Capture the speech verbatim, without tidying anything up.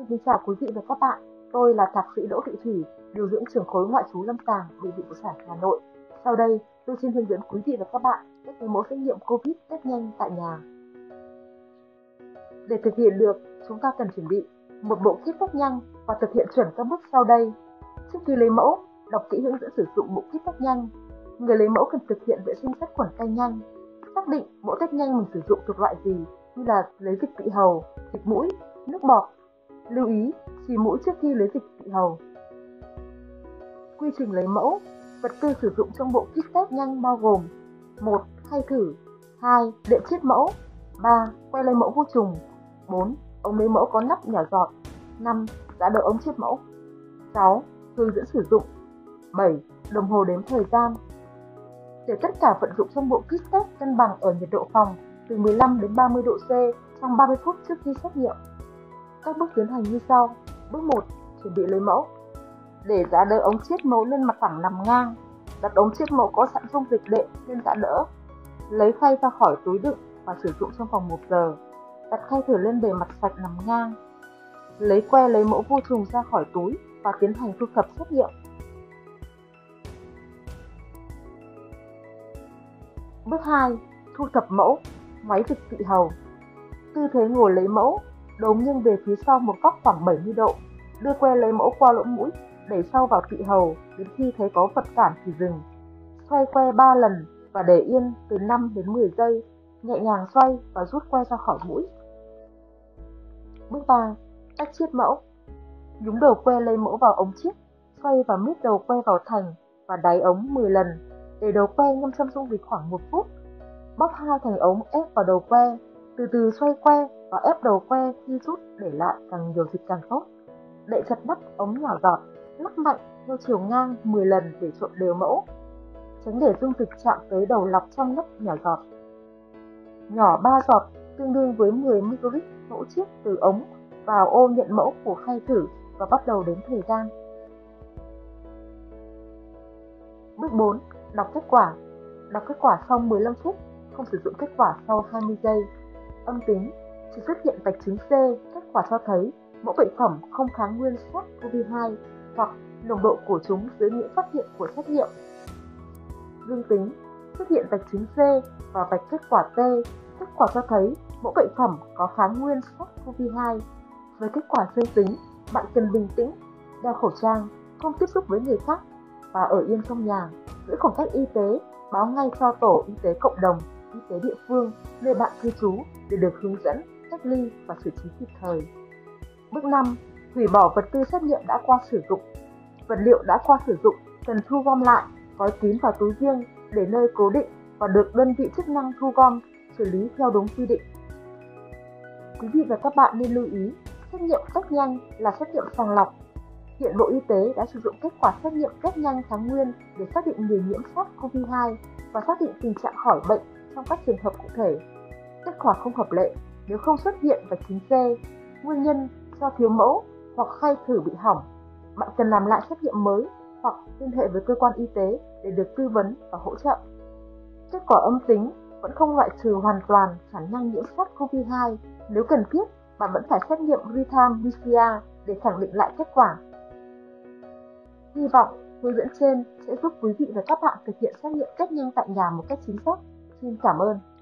Xin chào quý vị và các bạn. Tôi là Thạc sĩ Đỗ Thị Thủy, điều dưỡng trưởng khối ngoại trú lâm sàng Bệnh viện Phụ sản Hà Nội. Sau đây, tôi xin hướng dẫn quý vị và các bạn cách lấy mẫu xét nghiệm COVID test nhanh tại nhà. Để thực hiện được, chúng ta cần chuẩn bị một bộ kit test nhanh và thực hiện chuẩn các bước sau đây. Trước khi lấy mẫu, đọc kỹ hướng dẫn sử dụng bộ kit test nhanh. Người lấy mẫu cần thực hiện vệ sinh sát khuẩn tay nhanh, xác định bộ test nhanh mình sử dụng thuộc loại gì như là lấy dịch tị hầu, dịch mũi, nước bọt. Lưu ý, xì mũi trước khi lấy dịch tị hầu. Quy trình lấy mẫu, vật tư sử dụng trong bộ kit test nhanh bao gồm: một. Khay thử, hai. Đệm chiết mẫu, ba. Que lấy mẫu vô trùng, bốn. Ống lấy mẫu có nắp nhỏ giọt, năm. Giá đỡ ống chiết mẫu, sáu. Hướng dẫn sử dụng, bảy. Đồng hồ đếm thời gian. Để tất cả vận dụng trong bộ kit test cân bằng ở nhiệt độ phòng từ mười lăm đến ba mươi độ C trong ba mươi phút trước khi xét nghiệm. Các bước tiến hành như sau. Bước một. Chuẩn bị lấy mẫu. Để giá đỡ ống chiết mẫu lên mặt phẳng nằm ngang, đặt ống chiết mẫu có sẵn dung dịch đệm lên giá đỡ. Lấy khay ra khỏi túi đựng và sử dụng trong vòng một giờ. Đặt khay thử lên bề mặt sạch nằm ngang. Lấy que lấy mẫu vô trùng ra khỏi túi và tiến hành thu thập xét nghiệm. Bước hai. Thu thập mẫu, ngoáy dịch tị hầu. Tư thế ngồi lấy mẫu, đầu nghiêng về phía sau một góc khoảng bảy mươi độ. Đưa que lấy mẫu qua lỗ mũi, đẩy sâu vào tị hầu đến khi thấy có vật cản thì dừng. Xoay que ba lần và để yên từ năm đến mười giây, nhẹ nhàng xoay và rút que ra khỏi mũi. Bước ba. Tách chiết mẫu. Nhúng đầu que lấy mẫu vào ống chiết, xoay và mít đầu que vào thành và đáy ống mười lần. Để đầu que ngâm trong dung dịch khoảng một phút. Bóc hai thành ống ép vào đầu que, từ từ xoay que và ép đầu que, khi rút để lại càng nhiều dịch càng tốt. Đậy chặt nắp ống nhỏ giọt, lắc mạnh theo chiều ngang mười lần để trộn đều mẫu. Tránh để dung dịch chạm tới đầu lọc trong nắp nhỏ giọt. Nhỏ ba giọt tương đương với mười mi-li-lít mẫu chiết từ ống vào ô nhận mẫu của khay thử và bắt đầu đếm thời gian. Bước bốn. Đọc kết quả. Đọc kết quả sau mười lăm phút, không sử dụng kết quả sau hai mươi giây. Âm tính, chỉ xuất hiện vạch trứng C, kết quả cho thấy mẫu bệnh phẩm không kháng nguyên SARS-xê o vê hai hoặc nồng độ của chúng dưới ngưỡng phát hiện của xét nghiệm. Dương tính, xuất hiện vạch trứng C và vạch kết quả T, kết quả cho thấy mẫu bệnh phẩm có kháng nguyên SARS-xê o vê hai. Với kết quả dương tính, bạn cần bình tĩnh, đeo khẩu trang, không tiếp xúc với người khác và ở yên trong nhà, giữ khoảng cách y tế, báo ngay cho tổ y tế cộng đồng, y tế địa phương nơi bạn cư trú để được hướng dẫn, cách ly và xử trí kịp thời. Bước năm. Hủy bỏ vật tư xét nghiệm đã qua sử dụng. Vật liệu đã qua sử dụng cần thu gom lại, gói kín vào túi riêng để nơi cố định và được đơn vị chức năng thu gom, xử lý theo đúng quy định. Quý vị và các bạn nên lưu ý, xét nghiệm test nhanh là xét nghiệm sàng lọc. Hiện Bộ Y tế đã sử dụng kết quả xét nghiệm test nhanh kháng nguyên để xác định người nhiễm SARS-xê o vê hai và xác định tình trạng khỏi bệnh trong các trường hợp cụ thể. Kết quả không hợp lệ nếu không xuất hiện vạch trứng C, nguyên nhân do thiếu mẫu hoặc khay thử bị hỏng. Bạn cần làm lại xét nghiệm mới hoặc liên hệ với cơ quan y tế để được tư vấn và hỗ trợ. Kết quả âm tính vẫn không loại trừ hoàn toàn khả năng nhiễm SARS-xê o vê hai. Nếu cần thiết, bạn vẫn phải xét nghiệm real-time pê xê rờ để khẳng định lại kết quả. Hy vọng hướng dẫn trên sẽ giúp quý vị và các bạn thực hiện xét nghiệm test nhanh tại nhà một cách chính xác. Xin cảm ơn.